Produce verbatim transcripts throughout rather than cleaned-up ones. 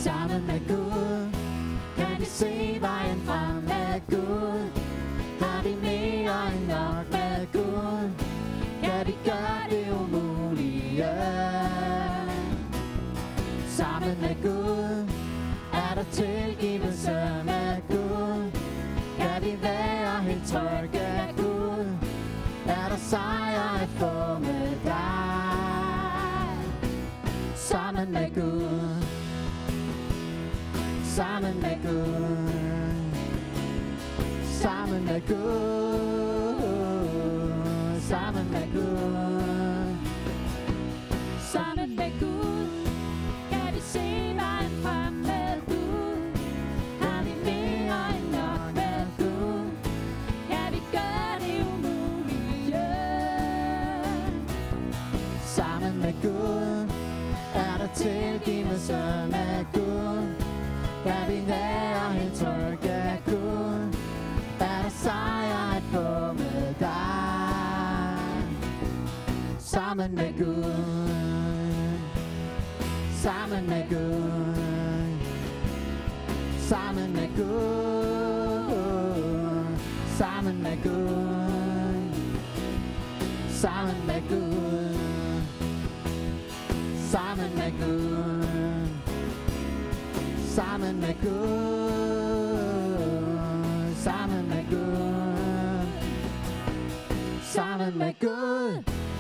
Sammen med Gud kan vi se vejen frem med Gud. Har vi mere end nok med Gud, kan vi gøre det umulige. Sammen med Gud er der tilgivelse med Gud. Kan vi være helt trygge af Gud, er der sejr at få med dig. Sammen med Gud, sammen med Gud, sammen med Gud, sammen med Gud, Sammen med Gud kan vi se vejen frem med Gud. Har vi mere end nok med Gud, kan vi gøre det umulige. sammen med Gud er der tilgivelse med Gud. Kan vi være helt trygge af Gud, er der sejr at få med dig. Sammen med Gud, sammen med Gud, sammen med Gud, sammen med Gud, sammen med Gud, sammen med Gud, sammen med Gud, sammen med Gud, sammen med Gud.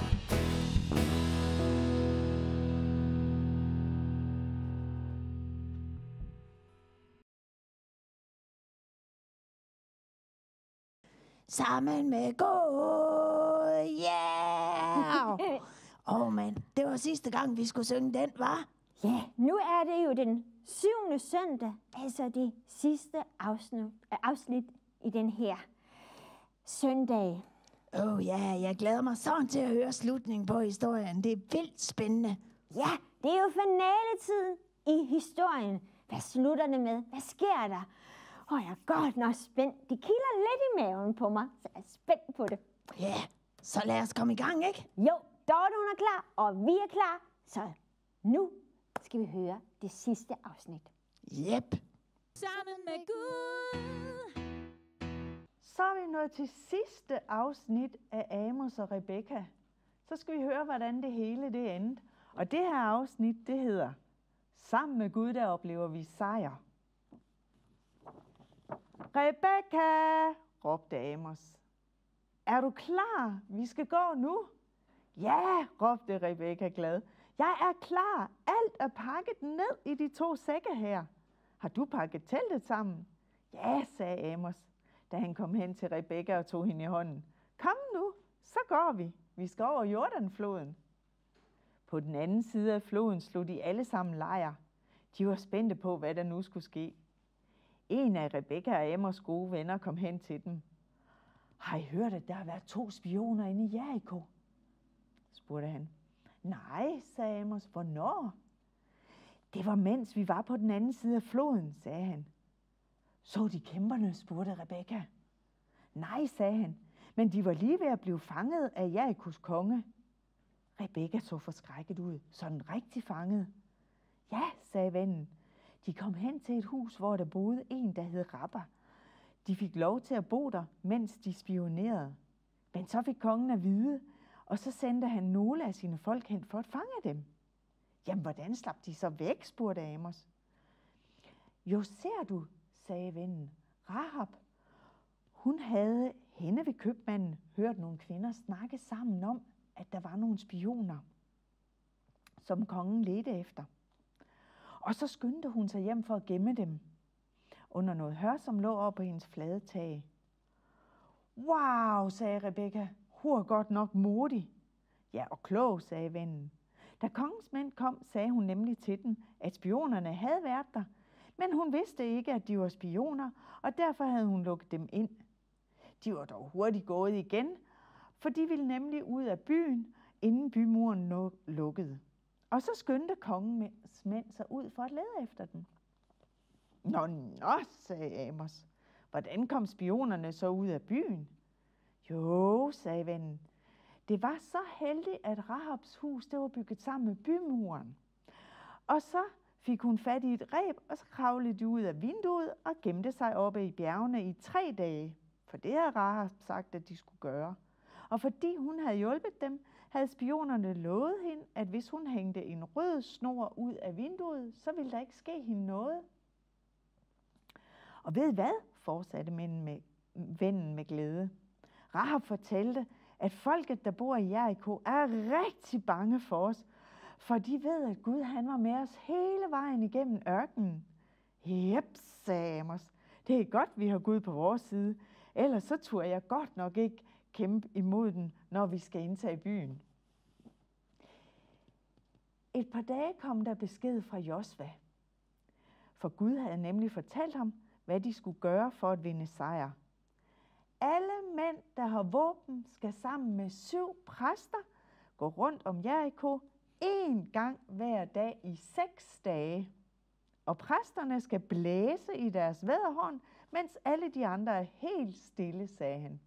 Sammen med Gud, yeah! Åh, oh, men det var sidste gang, vi skulle synge den, var? Ja, nu er det jo den syvende søndag, altså det sidste afsnit, afsnit i den her søndag. Åh oh, ja, jeg glæder mig sådan til at høre slutningen på historien. Det er vildt spændende. Ja, det er jo finaletid i historien. Hvad slutter det med? Hvad sker der? Åh, jeg er godt nok spændt. Det kilder lidt i maven på mig, så jeg er spændt på det. Ja, så lad os komme i gang, ikke? Jo, Dorte hun er klar, og vi er klar. Så nu skal vi høre det sidste afsnit. Jep. Sammen med Gud. Så er vi nået til sidste afsnit af Amos og Rebekka. Så skal vi høre, hvordan det hele det endte. Og det her afsnit, det hedder Sammen med Gud, der oplever vi sejr. Rebekka, råbte Amos. Er du klar? Vi skal gå nu. Ja, råbte Rebekka glad. Jeg er klar. Alt er pakket ned i de to sække her. Har du pakket teltet sammen? Ja, sagde Amos, da han kom hen til Rebekka og tog hende i hånden. Kom nu, så går vi. Vi skal over Jordanfloden. På den anden side af floden slog de alle sammen lejr. De var spændte på, hvad der nu skulle ske. En af Rebekka og Amos gode venner kom hen til dem. Har I hørt, at der har været to spioner inde i Jericho? Spurgte han. Nej, sagde Amos. Hvornår? Det var mens vi var på den anden side af floden, sagde han. Så de kæmperne, spurgte Rebekka. Nej, sagde han, men de var lige ved at blive fanget af Jerikos konge. Rebekka så forskrækket ud, sådan rigtig fanget. Ja, sagde vennen. De kom hen til et hus, hvor der boede en, der hed Rabba. De fik lov til at bo der, mens de spionerede. Men så fik kongen at vide, og så sendte han nogle af sine folk hen for at fange dem. Jamen, hvordan slap de så væk, spurgte Amos. Jo, ser du, sagde vennen. Rahab, hun havde henne ved købmanden hørt nogle kvinder snakke sammen om, at der var nogle spioner, som kongen ledte efter. Og så skyndte hun sig hjem for at gemme dem under noget hør, som lå over på hendes flade tag. Wow, sagde Rebekka. Hun er godt nok modig. Ja, og klog, sagde vennen. Da kongens mænd kom, sagde hun nemlig til dem, at spionerne havde været der, men hun vidste ikke, at de var spioner, og derfor havde hun lukket dem ind. De var dog hurtigt gået igen, for de ville nemlig ud af byen, inden bymuren lukkede. Og så skyndte kongens mænd sig ud for at lede efter dem. Nå, nå, sagde Amos. Hvordan kom spionerne så ud af byen? Jo, sagde vennen. Det var så heldigt, at Rahabs hus det var bygget sammen med bymuren. Og så fik hun fat i et reb, og så kravlede de ud af vinduet og gemte sig oppe i bjergene i tre dage. For det havde Rahab sagt, at de skulle gøre. Og fordi hun havde hjulpet dem, havde spionerne lovet hende, at hvis hun hængte en rød snor ud af vinduet, så ville der ikke ske hende noget. Og ved hvad, fortsatte mænden med, vennen med glæde. Rahab fortalte, at folket, der bor i Jericho, er rigtig bange for os, for de ved, at Gud han var med os hele vejen igennem ørkenen. Jep, sagde Amos. Det er godt, vi har Gud på vores side. Ellers så turde jeg godt nok ikke kæmpe imod den, når vi skal indtage byen. Et par dage kom der besked fra Josva. For Gud havde nemlig fortalt ham, hvad de skulle gøre for at vinde sejr. Alle mænd, der har våben, skal sammen med syv præster gå rundt om Jericho en gang hver dag i seks dage. Og præsterne skal blæse i deres vædderhorn, mens alle de andre er helt stille, sagde han.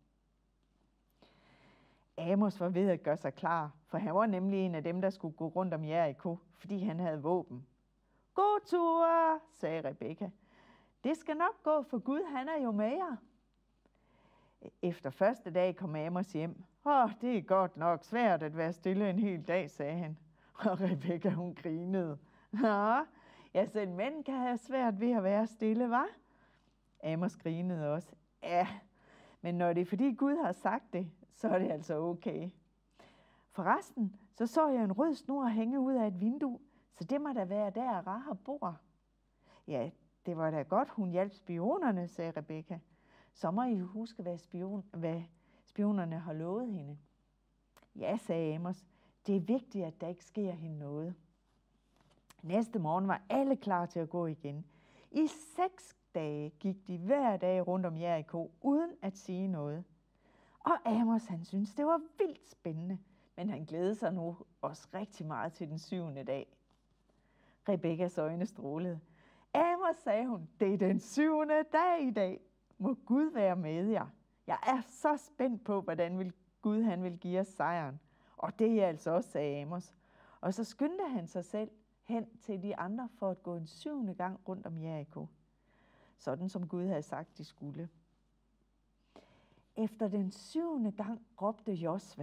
Amos var ved at gøre sig klar, for han var nemlig en af dem, der skulle gå rundt om Jericho, fordi han havde våben. God tur, sagde Rebekka. Det skal nok gå, for Gud han er jo med jer. Efter første dag kom Amos hjem. Åh, det er godt nok svært at være stille en hel dag, sagde han. Og Rebekka, hun grinede. Nå, ja, selv mænd kan have svært ved at være stille, hva'? Amos grinede også. Ja, men når det er fordi Gud har sagt det, så er det altså okay. Forresten, så så jeg en rød snor hænge ud af et vindue, så det må da være der, Rahab bor. Ja, det var da godt, hun hjalp spionerne, sagde Rebekka. Så må I huske, hvad, spion, hvad spionerne har lovet hende. Ja, sagde Amos, det er vigtigt, at der ikke sker hende noget. Næste morgen var alle klar til at gå igen. I seks dage gik de hver dag rundt om Jericho, uden at sige noget. Og Amos, han syntes, det var vildt spændende, men han glædede sig nu også rigtig meget til den syvende dag. Rebekkas øjne strålede. Amos, sagde hun, det er den syvende dag i dag. Må Gud være med jer. Jeg er så spændt på, hvordan vil Gud han vil give os sejren. Og det er altså også, sagde Amos. Og så skyndte han sig selv hen til de andre for at gå en syvende gang rundt om Jericho. Sådan som Gud havde sagt, de skulle. Efter den syvende gang råbte Josva,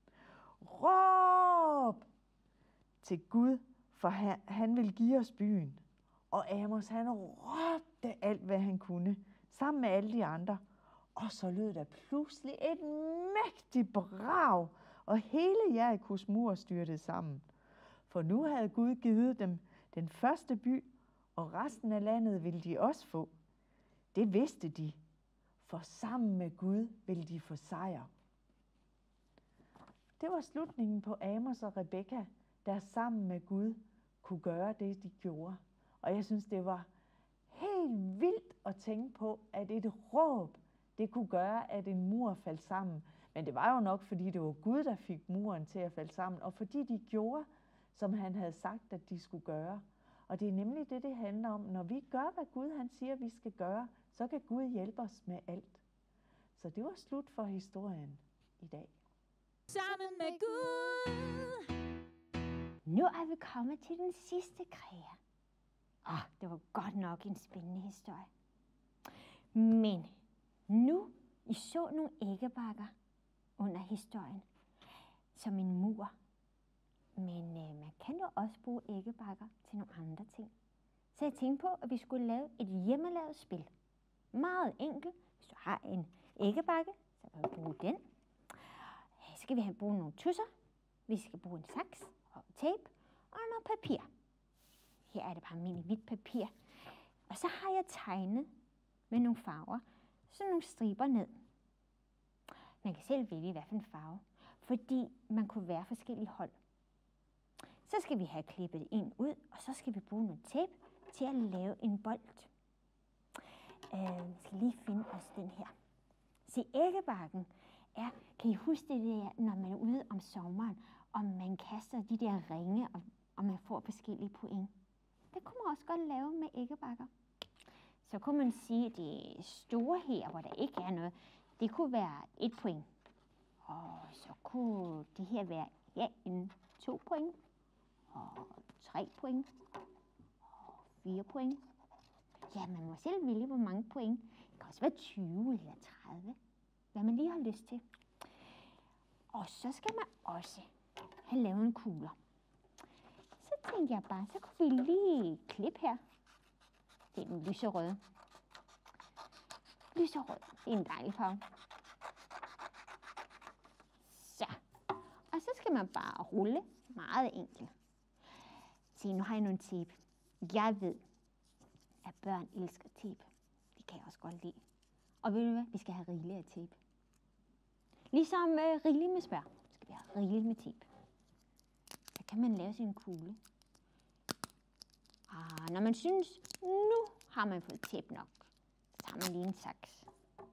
råb til Gud, for han, han vil give os byen. Og Amos, han råbte alt, hvad han kunne, sammen med alle de andre. Og så lød der pludselig et mægtigt brag, og hele Jerikos mur styrtede sammen. For nu havde Gud givet dem den første by, og resten af landet ville de også få. Det vidste de, for sammen med Gud ville de få sejr. Det var slutningen på Amos og Rebekka, der sammen med Gud kunne gøre det, de gjorde. Og jeg synes, det var helt vildt at tænke på, at et råb, det kunne gøre, at en mur faldt sammen. Men det var jo nok, fordi det var Gud, der fik muren til at falde sammen, og fordi de gjorde, som han havde sagt, at de skulle gøre. Og det er nemlig det, det handler om. Når vi gør, hvad Gud han siger, vi skal gøre, så kan Gud hjælpe os med alt. Så det var slut for historien i dag. Sammen med Gud. Nu er vi kommet til den sidste kræger. Åh, oh, det var godt nok en spændende historie. Men nu I så nogle æggebakker under historien som en mur. Men øh, man kan jo også bruge æggebakker til nogle andre ting. Så jeg tænkte på, at vi skulle lave et hjemmelavet spil. Meget enkelt. Hvis du har en æggebakke, så kan du bruge den. Så skal vi have bruge nogle tusser. Vi skal bruge en saks og tape og noget papir. Her er det bare almindeligt hvidt papir. Og så har jeg tegnet med nogle farver, sådan nogle striber ned. Man kan selv vælge, hvad for en farve, fordi man kunne være forskellige hold. Så skal vi have klippet en ud, og så skal vi bruge noget tape til at lave en bold. Øh, jeg skal lige finde os den her. Se, æggebakken er, kan I huske det der, når man er ude om sommeren, og man kaster de der ringe, og, og man får forskellige point. Det kunne man også godt lave med æggebakker. Så kunne man sige, at det store her, hvor der ikke er noget, det kunne være et point. Og så kunne det her være ja, en to point, og tre point, fire point. Ja, man må selv vælge, hvor mange point. Det kan også være tyve eller tredive. Hvad man lige har lyst til. Og så skal man også have lavet en kugler. Så tænkte jeg bare, så kunne vi lige klippe her. Det er den lyserøde. Lyserød, det er en dejlig farve. Så. Og så skal man bare rulle meget enkelt. Se, nu har jeg nogle tape. Jeg ved, at børn elsker tape. Det kan jeg også godt lide. Og ved du hvad? Vi skal have rigeligt af tape. Ligesom øh, rigeligt med smør, skal vi have rigeligt med tape. Så kan man lave sin kugle. Og når man synes, nu har man fået tape nok, så tager man lige en saks.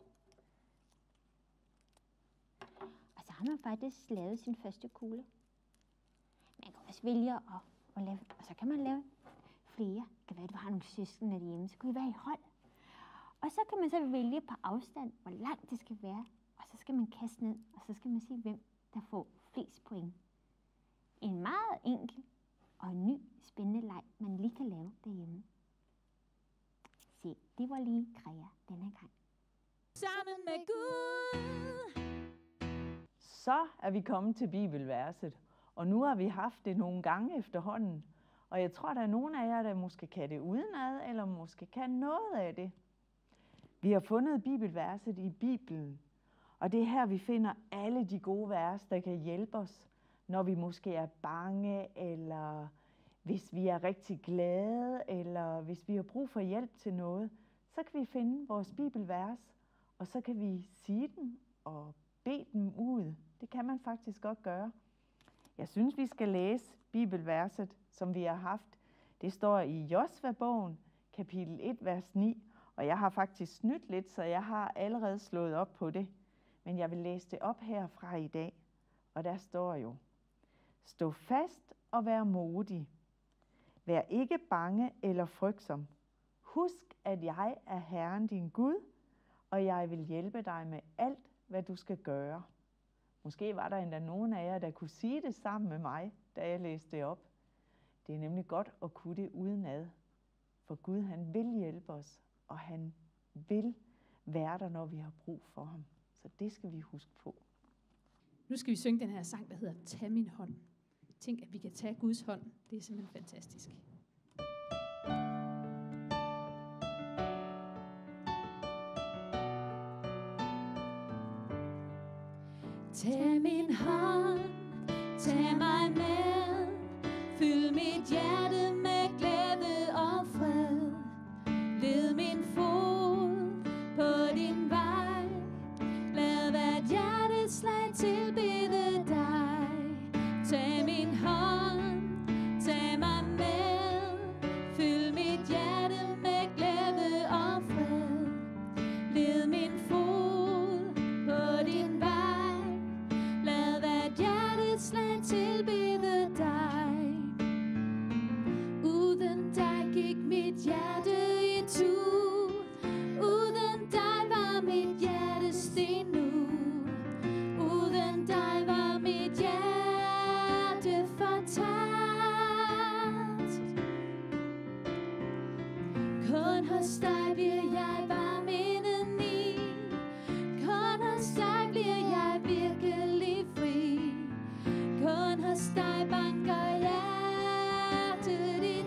Og så har man faktisk lavet sin første kugle. Man kan også vælge at, at lave, og så kan man lave flere. Det kan være, at du har nogle søskende derhjemme, så kan I være i hold. Og så kan man så vælge på afstand, hvor langt det skal være. Og så skal man kaste ned, og så skal man se, hvem der får flest point. En meget enkel og en ny spændende leg, man lige kan lave derhjemme. Se, det var lige Krea denne gang. Sammen med Gud. Så er vi kommet til bibelverset, og nu har vi haft det nogle gange efterhånden. Og jeg tror, der er nogle af jer, der måske kan det udenad, eller måske kan noget af det. Vi har fundet bibelverset i Bibelen, og det er her, vi finder alle de gode vers, der kan hjælpe os, når vi måske er bange, eller hvis vi er rigtig glade, eller hvis vi har brug for hjælp til noget, så kan vi finde vores bibelvers, og så kan vi sige dem og bede dem ud. Det kan man faktisk godt gøre. Jeg synes, vi skal læse bibelverset, som vi har haft. Det står i Josva-bogen, kapitel et, vers ni, og jeg har faktisk snydt lidt, så jeg har allerede slået op på det. Men jeg vil læse det op herfra i dag, og der står jo: Stå fast og vær modig. Vær ikke bange eller frygtsom. Husk, at jeg er Herren din Gud, og jeg vil hjælpe dig med alt, hvad du skal gøre. Måske var der endda nogen af jer, der kunne sige det sammen med mig, da jeg læste det op. Det er nemlig godt at kunne det udenad, for Gud han vil hjælpe os, og han vil være der, når vi har brug for ham. Så det skal vi huske på. Nu skal vi synge den her sang, der hedder Tag min hånd. Tænk, at vi kan tage Guds hånd. Det er simpelthen fantastisk. Tag min hånd, tag mig med, fyld mit hjerte med glæde og fred. Led min fod på din vej, lad hvert hjerteslag tilbede dig. Tag min hånd, tag mig med, fyld mit hjerte med glæde og fred. Led min fod på din vej, lad hvert hjerteslag tilbede dig. Uden dig gik mit hjerte itu, uden dig var mit hjerte sten nu. Uden dig var mit hjerte fortabt. Kun hos dig bliver jeg varm indeni, kun hos dig bliver jeg virkelig fri. Kun hos dig banker hjertet i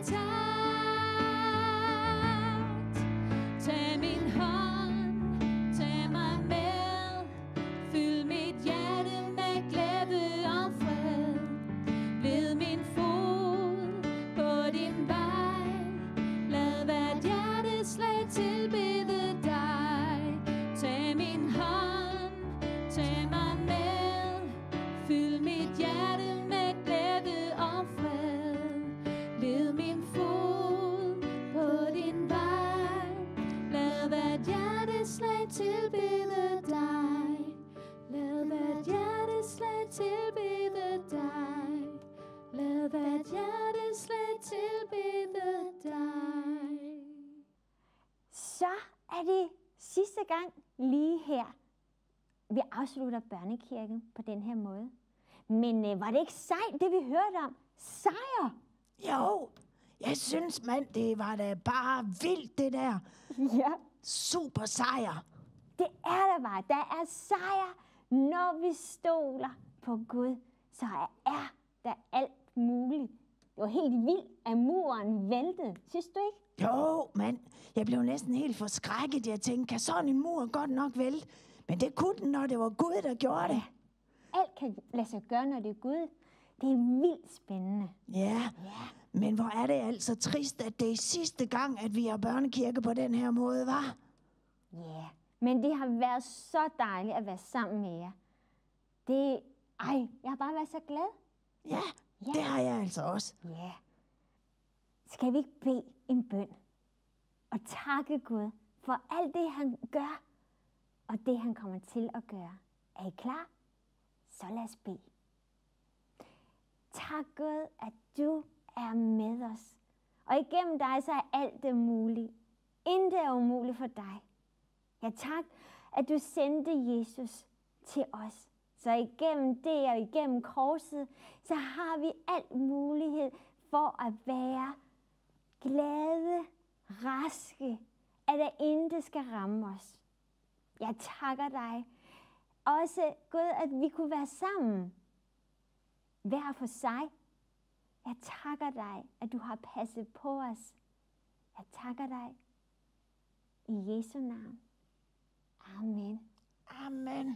takt. Tag min hånd, tag mig med, fyld mit hjerte med glæde og fred. Led min fod på din vej, lad hvert hjerteslag tilbede dig. Tag min hånd, tag mig med, fyld mit hjerte med glæde og fred. Led min fod på din vej, lad hvert hjerteslag tilbede dig. Lad hvert hjerteslag tilbede dig. Lad hvert hjerteslag tilbede dig. Så er det sidste gang lige her. Vi afslutter børnekirken på den her måde. Men øh, var det ikke sejt, det vi hørte om? Sejr! Jo, Jeg synes, mand, det var da bare vildt, det der. Ja, Super sejr. det er der bare. Der er sejr, når vi stoler på Gud. Så er der alt muligt. Det var helt vildt, at muren væltede. Synes du ikke? Jo, mand. Jeg blev næsten helt forskrækket. Jeg tænkte, kan sådan en mur godt nok vælte? Men det kunne den, når det var Gud, der gjorde det. Alt kan lade sig gøre, når det er Gud. Det er vildt spændende. Ja, men hvor er det altså trist, at det er sidste gang, at vi har børnekirke på den her måde, var? Ja, yeah. Men det har været så dejligt at være sammen med jer. Det, ej, jeg har bare været så glad. Ja, Ja. det har jeg altså også. Ja. Yeah. Skal vi ikke bede en bøn og takke Gud for alt det, han gør, og det, han kommer til at gøre? Er I klar? Så lad os bede. Tak Gud, at du er med os. Og igennem dig, så er alt det muligt. Intet er umuligt for dig. Ja, tak, at du sendte Jesus til os. Så igennem det og igennem korset, så har vi alt mulighed for at være glade, raske, at der intet skal ramme os. Jeg takker dig også, Gud, at vi kunne være sammen. Hver for sig. Jeg takker dig, at du har passet på os. Jeg takker dig i Jesu navn. Amen. Amen.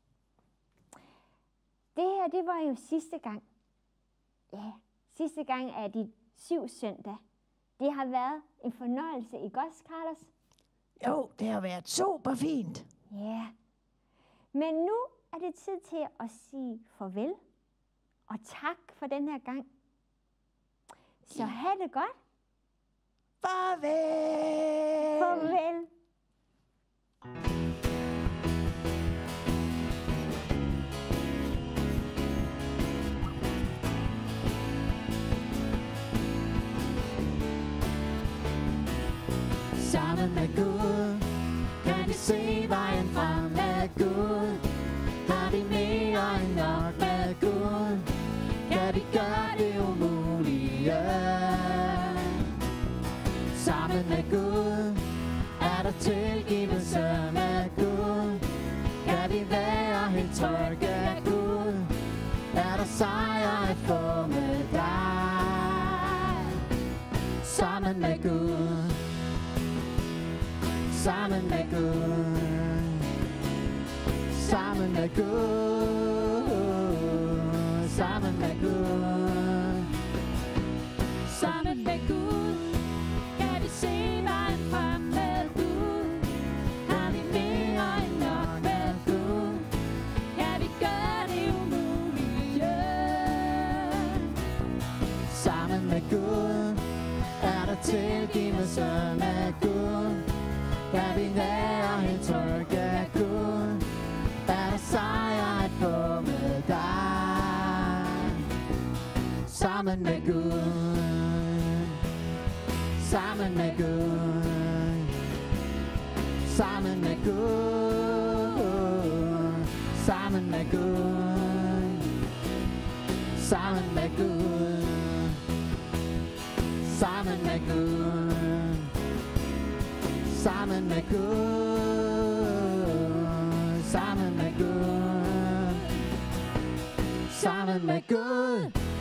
Det her, det var jo sidste gang. Ja, sidste gang er dit syv søndag. Det har været en fornøjelse, ikke også, Carlos? Jo, det har været super fint. Ja. Men nu er det tid til at sige farvel. Og tak for den her gang. Så have det godt. Farvel. Farvel. Sammen med Gud kan vi se vejen frem med Gud. Har vi mere end nok med Gud, kan vi gøre det umulige. Sammen med Gud er der tilgivelse med Gud. Kan vi være helt trygge af Gud, er der sejr at få med dig. Sammen med Gud, sammen med Gud, sammen med Gud, sammen med Gud, Sammen med Gud kan vi se vejen frem med Gud. Har vi mere end nok med Gud, kan vi gøre det umulige. sammen med Gud er der tilgivelse med Gud. Kan vi være helt trygge af Gud, er der sejr at få med dig. Sammen med Gud, sammen med Gud, sammen med Gud, sammen med Gud, sammen med Gud, sammen med Gud, sammen med Gud, sammen med Gud, sammen med Gud.